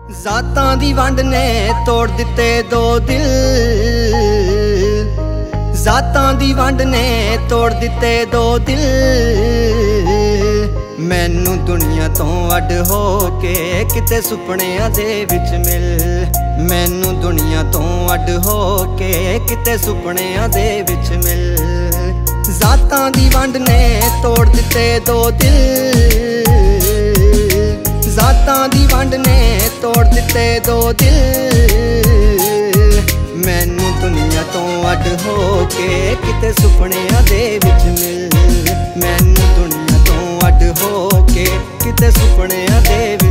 ਜ਼ਾਤਾਂ ਦੀ ਵੰਡ ਨੇ ਤੋੜ ਦਿੱਤੇ ਦੋ ਦਿਲ, ਜ਼ਾਤਾਂ ਦੀ ਵੰਡ ਨੇ ਤੋੜ ਦਿੱਤੇ ਦੋ ਦਿਲ। ਮੈਨੂੰ ਦੁਨੀਆ ਤੋਂ ਅੱਡ ਹੋ ਕੇ ਕਿਤੇ ਸੁਪਨਿਆਂ ਦੇ ਵਿੱਚ ਮਿਲ, ਮੈਨੂੰ ਦੁਨੀਆ ਤੋਂ ਅੱਡ ਹੋ ਕੇ ਕਿਤੇ ਸੁਪਨਿਆਂ ਦੇ ਵਿੱਚ ਮਿਲ। ਜ਼ਾਤਾਂ ਦੀ ਵੰਡ ਨੇ ਤੋੜ ਦਿੱਤੇ ਦੋ ਦਿਲ, ਜ਼ਾਤਾਂ ਦੀ ਵੰਡ ਨੇ ਤੋੜ ਦਿੱਤੇ ਦੋ ਦਿਲ। ਮੈਨੂੰ ਦੁਨੀਆ ਤੋਂ ਅੱਡ ਹੋ ਕੇ ਕਿਤੇ ਸੁਪਨਿਆਂ ਦੇ ਵਿੱਚ ਮਿਲ, ਮੈਨੂੰ ਦੁਨੀਆ ਤੋਂ ਅੱਡ ਹੋ ਕੇ ਕਿਤੇ ਸੁਪਨਿਆਂ ਦੇ